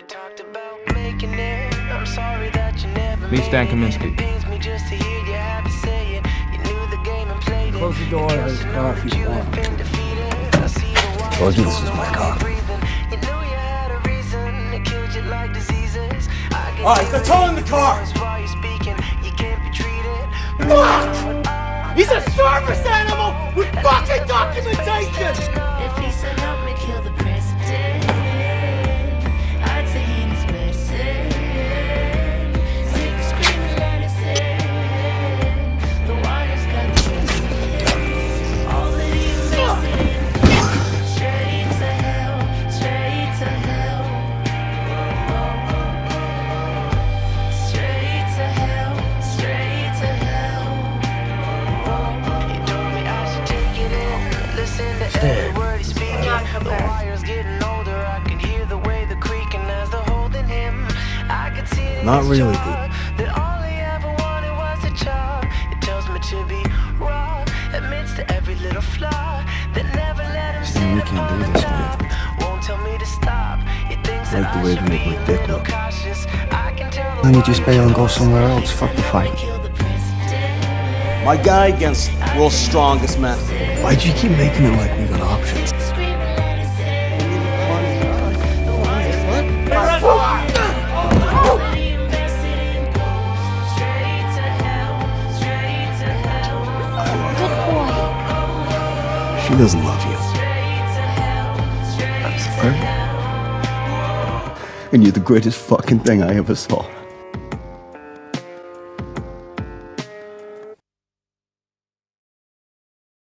Meet Stan Kaminsky. Close the door, there's coffee. Told you this was my car. Alright, they're towing the car! Fuck! He's a service animal with fucking documentation! If he said help me kill the president, I'd say he needs medicine. Sick of screaming medicine. The wire's got the medicine. All that he missing. Straight to hell, straight to hell. Straight to hell, straight to hell. He told me I should take it in. Listen to every word he's speaking. The wire's getting older. I can hear the way the creaking as they're holding him. I could see it. Not really, That all he ever wanted was a job. It tells me to be raw. Admits to every little flaw. That never let him Stan, we can't do this, man. Won't tell me to stop. He thinks Like that the I way should they make be my dick a little look. cautious. I can tell the Why don't you just bail and go somewhere else? Fuck the fight. My guy against world's strongest man. Why'd you keep making it like we got options? She doesn't love you. That's her. And you're the greatest fucking thing I ever saw.